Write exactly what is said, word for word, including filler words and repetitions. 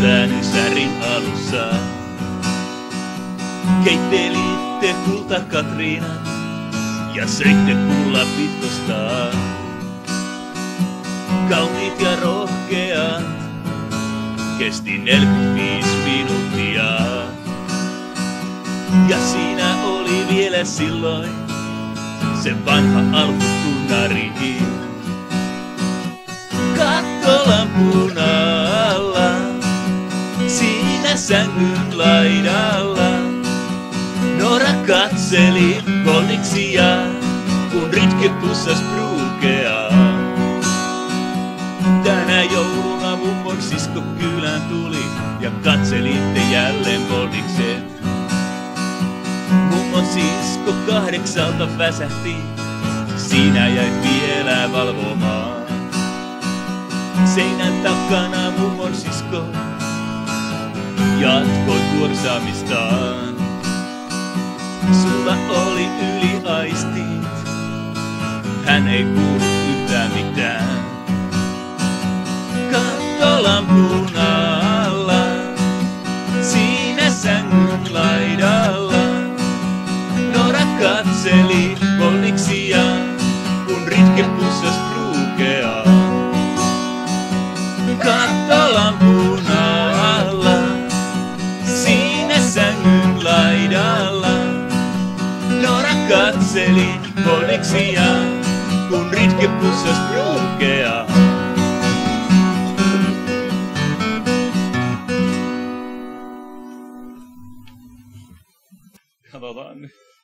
Väänysärin alussa. Keittelitte kulta Katriinat ja söitte kulla pitkostaan. Kauniit ja rohkeat kesti neljäkymmentäviisi minuuttia. Ja siinä oli vielä silloin se vanha alkutunnari. Kattolampun alla, siinä sängyn laidalla, Noora katseli Bonniksia, kun Ritke pussas Brukeaa. Tänä jouluna mummon sisko kylään tuli ja katselitte jälleen Bonnikset. Mummon sisko kahdeksalta väsähti, sinä jäit vielä valvomaan. Seinän takana mummon sisko jatkoi kuorsaamistaan. Sulla oli yliaistit, hän ei kuullut yhtään mitään. Kattolampun alla, siinä sängyn laidalla, Noora katseli Bonniksia, kun Ritke pussas Brukeaa. Kattolampun alla, siinä sängyn laidalla, Noora katseli Bonniksia, kun Ritke pussas Brukeaa. Katsotaan nyt.